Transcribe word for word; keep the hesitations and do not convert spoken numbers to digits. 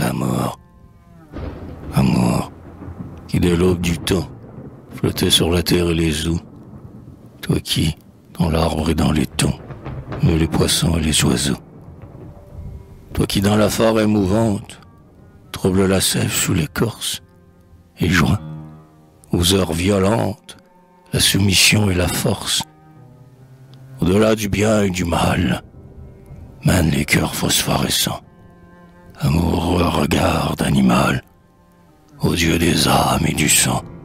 Amour, amour, qui dès l'aube du temps flottait sur la terre et les eaux. Toi qui, dans l'arbre et dans les tons, meut les poissons et les oiseaux. Toi qui dans la forêt mouvante, trouble la sève sous l'écorce, et joint, aux heures violentes, la soumission et la force. Au-delà du bien et du mal, mènent les cœurs phosphorescents, amoureux regard d'animal, aux yeux des âmes et du sang.